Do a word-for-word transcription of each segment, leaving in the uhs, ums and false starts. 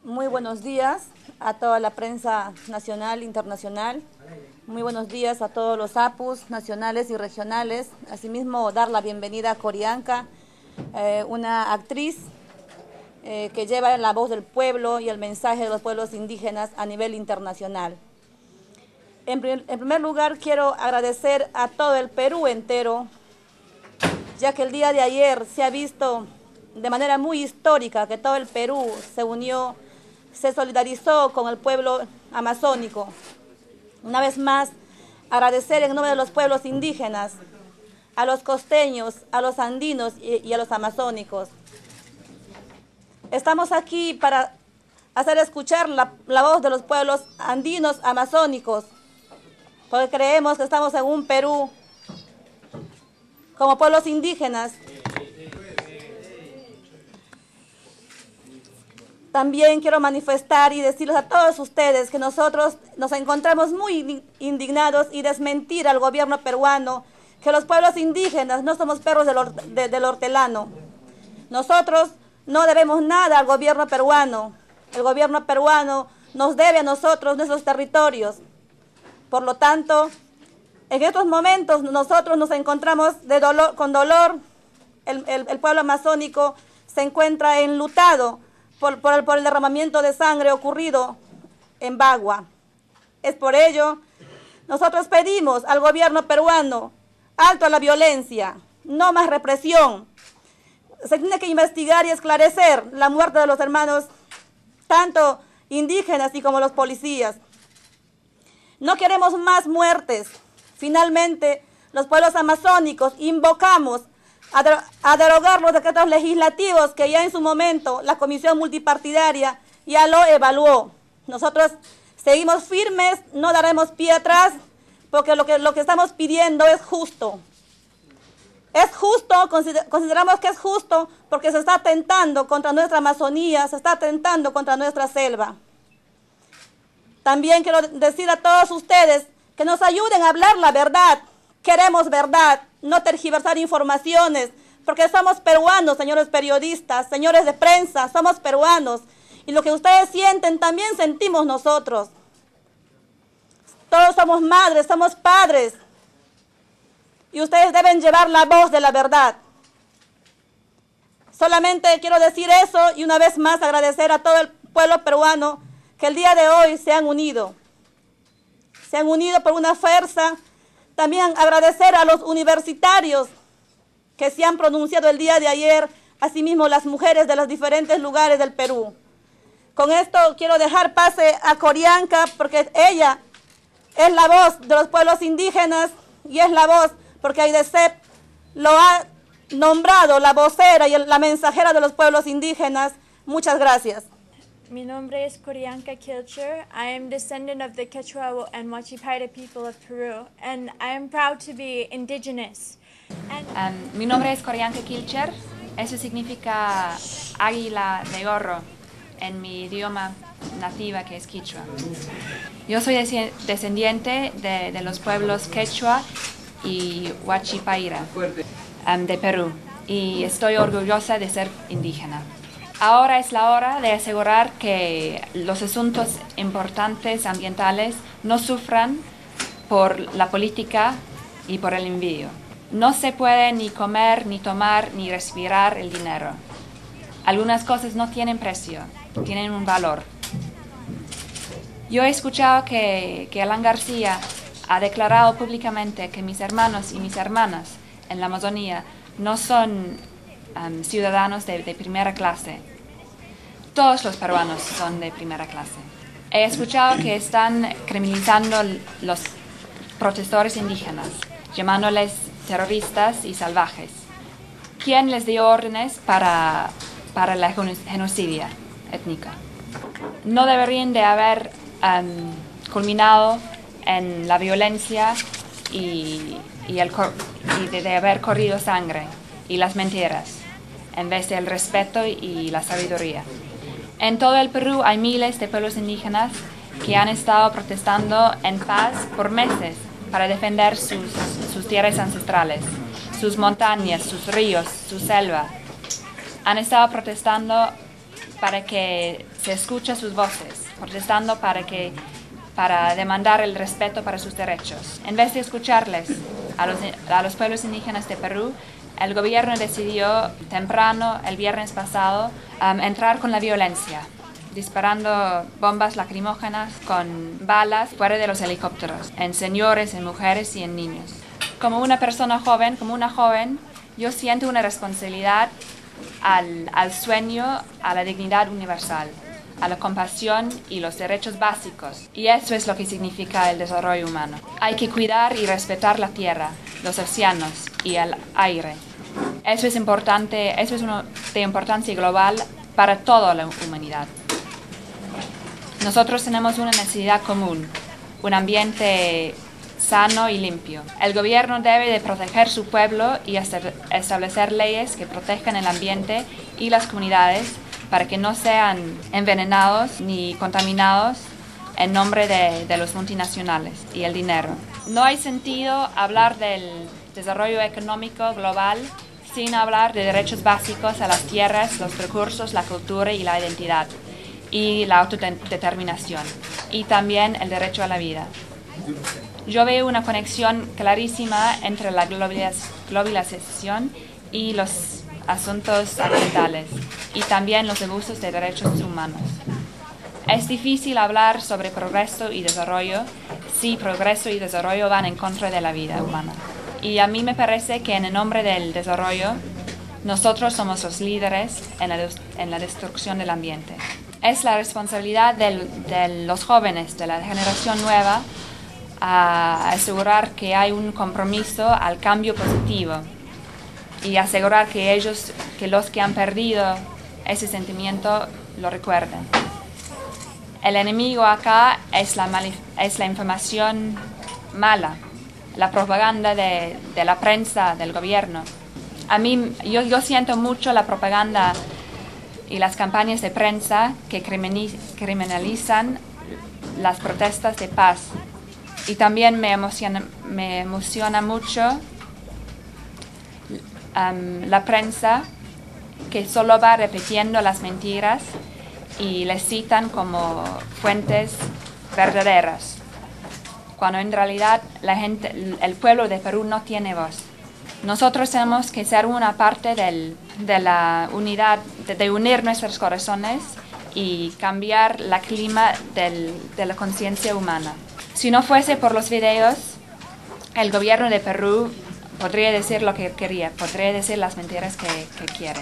Muy buenos días a toda la prensa nacional e internacional. Muy buenos días a todos los apus nacionales y regionales. Asimismo, dar la bienvenida a Corianca, eh, una actriz eh, que lleva la voz del pueblo y el mensaje de los pueblos indígenas a nivel internacional. En, en primer lugar, quiero agradecer a todo el Perú entero, ya que el día de ayer se ha visto de manera muy histórica que todo el Perú se unió, se solidarizó con el pueblo amazónico. Una vez más, agradecer en nombre de los pueblos indígenas, a los costeños, a los andinos y, y a los amazónicos. Estamos aquí para hacer escuchar la, la voz de los pueblos andinos amazónicos, porque creemos que estamos en un Perú como pueblos indígenas. También quiero manifestar y decirles a todos ustedes que nosotros nos encontramos muy indignados y desmentir al gobierno peruano que los pueblos indígenas no somos perros del, de, del hortelano. Nosotros no debemos nada al gobierno peruano. El gobierno peruano nos debe a nosotros nuestros territorios. Por lo tanto, en estos momentos nosotros nos encontramos de dolor, con dolor. El, el, el pueblo amazónico se encuentra enlutado Por, por, el, por el derramamiento de sangre ocurrido en Bagua. Es por ello, nosotros pedimos al gobierno peruano, alto a la violencia, no más represión. Se tiene que investigar y esclarecer la muerte de los hermanos, tanto indígenas y como los policías. No queremos más muertes. Finalmente, los pueblos amazónicos invocamos a derogar los decretos legislativos que ya en su momento la Comisión Multipartidaria ya lo evaluó. Nosotros seguimos firmes, no daremos pie atrás, porque lo que, lo que estamos pidiendo es justo. Es justo, consideramos que es justo, porque se está atentando contra nuestra Amazonía, se está atentando contra nuestra selva. También quiero decir a todos ustedes que nos ayuden a hablar la verdad. Queremos verdad, no tergiversar informaciones, porque somos peruanos, señores periodistas, señores de prensa, somos peruanos. Y lo que ustedes sienten también sentimos nosotros. Todos somos madres, somos padres. Y ustedes deben llevar la voz de la verdad. Solamente quiero decir eso y una vez más agradecer a todo el pueblo peruano que el día de hoy se han unido. Se han unido por una fuerza. También agradecer a los universitarios que se han pronunciado el día de ayer, asimismo las mujeres de los diferentes lugares del Perú. Con esto quiero dejar pase a Corianca, porque ella es la voz de los pueblos indígenas y es la voz porque AIDESEP lo ha nombrado la vocera y la mensajera de los pueblos indígenas. Muchas gracias. Mi nombre es Corianca Kilcher. I am descendant of the Quechua and Huachipaita people of Peru, and I am proud to be indigenous. And um, mi nombre es Corianca Kilcher. Eso significa águila de oro en mi idioma nativa, que es Quechua. Yo soy descendiente de, de los pueblos Quechua y Huachipaita um, de Perú, y estoy orgullosa de ser indígena. Ahora es la hora de asegurar que los asuntos importantes ambientales no sufran por la política y por el envidio. No se puede ni comer, ni tomar, ni respirar el dinero. Algunas cosas no tienen precio, tienen un valor. Yo he escuchado que, que Alan García ha declarado públicamente que mis hermanos y mis hermanas en la Amazonía no son Um, ciudadanos de, de primera clase. Todos los peruanos son de primera clase. He escuchado que están criminalizando los protestores indígenas, llamándoles terroristas y salvajes. ¿Quién les dio órdenes para, para la genocidia étnica? No deberían de haber um, culminado en la violencia y, y, el, y de, de haber corrido sangre y las mentiras, en vez del respeto y la sabiduría. En todo el Perú hay miles de pueblos indígenas que han estado protestando en paz por meses para defender sus, sus tierras ancestrales, sus montañas, sus ríos, su selva. Han estado protestando para que se escuchen sus voces, protestando para, que, para demandar el respeto para sus derechos. En vez de escucharles a los, a los pueblos indígenas de Perú, el gobierno decidió temprano, el viernes pasado, um, entrar con la violencia, disparando bombas lacrimógenas con balas fuera de los helicópteros, en señores, en mujeres y en niños. Como una persona joven, como una joven, yo siento una responsabilidad al, al sueño, a la dignidad universal, a la compasión y los derechos básicos. Y eso es lo que significa el desarrollo humano. Hay que cuidar y respetar la tierra, los océanos y el aire. Eso es importante, eso es uno de importancia global para toda la humanidad. Nosotros tenemos una necesidad común, un ambiente sano y limpio. El gobierno debe de proteger su pueblo y establecer leyes que protejan el ambiente y las comunidades para que no sean envenenados ni contaminados en nombre de, de los multinacionales y el dinero. No hay sentido hablar del desarrollo económico global sin hablar de derechos básicos a las tierras, los recursos, la cultura y la identidad, y la autodeterminación, y también el derecho a la vida. Yo veo una conexión clarísima entre la globalización y los asuntos ambientales, y también los abusos de derechos humanos. Es difícil hablar sobre progreso y desarrollo si progreso y desarrollo van en contra de la vida humana. Y a mí me parece que en el nombre del desarrollo, nosotros somos los líderes en la, en la destrucción del ambiente. Es la responsabilidad del, de los jóvenes, de la generación nueva, a asegurar que hay un compromiso al cambio positivo y asegurar que ellos, que los que han perdido ese sentimiento, lo recuerden. El enemigo acá es la, es la información mala, la propaganda de, de la prensa, del gobierno. A mí, yo, yo siento mucho la propaganda y las campañas de prensa que criminalizan las protestas de paz. Y también me emociona, me emociona mucho um, la prensa que solo va repitiendo las mentiras y les citan como fuentes verdaderas, cuando en realidad la gente, el pueblo de Perú no tiene voz. Nosotros tenemos que ser una parte del, de la unidad, de, de unir nuestros corazones y cambiar el clima del, de la conciencia humana. Si no fuese por los videos, el gobierno de Perú podría decir lo que quería, podría decir las mentiras que, que quiere.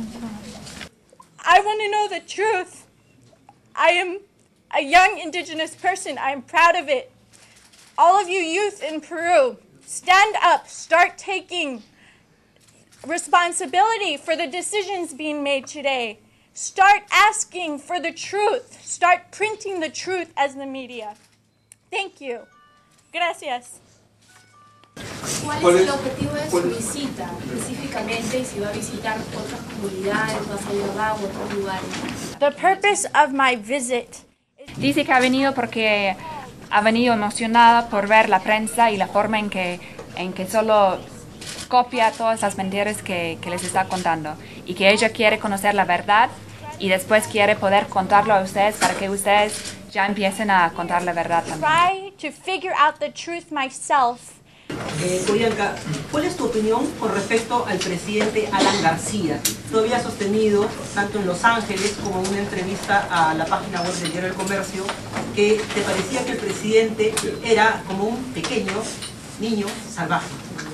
I want to know the truth. I am a young indigenous person. I am proud of it. All of you youth in Peru, stand up, start taking responsibility for the decisions being made today. Start asking for the truth. Start printing the truth as the media. Thank you. Gracias. ¿Cuál es el objetivo de su visita específicamente y si va a visitar otras comunidades, va a salir a otros lugares? The purpose of my visit. Dice que ha venido porque ha venido emocionada por ver la prensa y la forma en que, en que solo copia todas las mentiras que, que les está contando y que ella quiere conocer la verdad y después quiere poder contarlo a ustedes para que ustedes ya empiecen a contar la verdad también. Try to figure out the truth myself. Eh, Corianca, ¿cuál es tu opinión con respecto al presidente Alan García? Tú habías sostenido, tanto en Los Ángeles como en una entrevista a la página web del Diario del Comercio, que te parecía que el presidente era como un pequeño niño salvaje.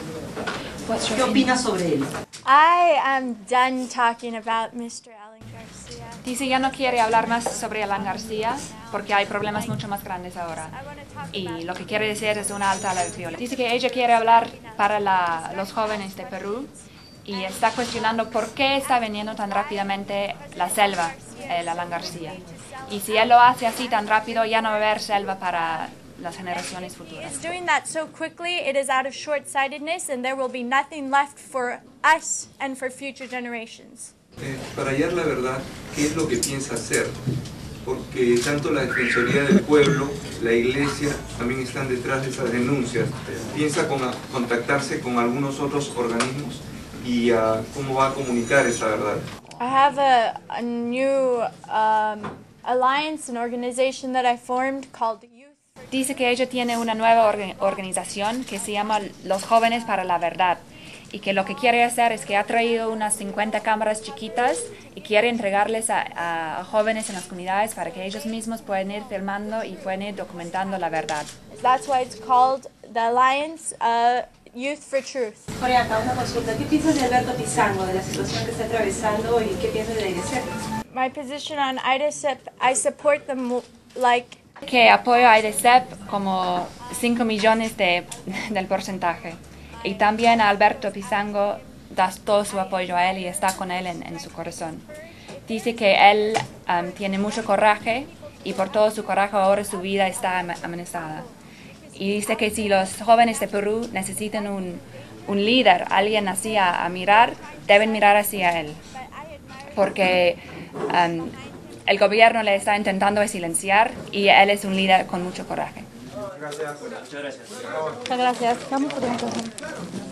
¿Qué opinas sobre él? I am done talking about mister Alan Garcia. Dice ya no quiere hablar más sobre Alan García porque hay problemas mucho más grandes ahora. Y lo que quiere decir es una alta violencia. Dice que ella quiere hablar para la, los jóvenes de Perú y está cuestionando por qué está viniendo tan rápidamente la selva, el Alan García. Y si él lo hace así tan rápido, ya no va a haber selva para las generaciones futuras. Is doing that so quickly, it is out of short-sightedness, and there will be nothing left for us and for future generations. Eh, para hallar la verdad, ¿qué es lo que piensa hacer? Porque tanto la Defensoría del Pueblo, la Iglesia, también están detrás de esas denuncias. ¿Piensa con, a, contactarse con algunos otros organismos y uh, cómo va a comunicar esa verdad? I have a, a new um, alliance, an organization that I formed called Youth. Dice que ella tiene una nueva orga- organización que se llama Los Jóvenes para la Verdad y que lo que quiere hacer es que ha traído unas cincuenta cámaras chiquitas y quiere entregarles a, a jóvenes en las comunidades para que ellos mismos puedan ir filmando y puedan ir documentando la verdad. That's why it's called the Alliance uh, Youth for Truth. Oriana, una consulta. ¿Qué piensas de Alberto Pizango, de la situación que está atravesando y qué piensas de AIDESEP? My position on AIDESEP, I support them like Que apoyo a AIDESEP como cinco millones de, del porcentaje. Y también a Alberto Pizango da todo su apoyo a él y está con él en, en su corazón. Dice que él um, tiene mucho coraje y por todo su coraje ahora su vida está amenazada. Y dice que si los jóvenes de Perú necesitan un, un líder, alguien así a, a mirar, deben mirar hacia él. Porque um, el gobierno le está intentando silenciar y él es un líder con mucho coraje. Gracias. Muchas gracias. Vamos por un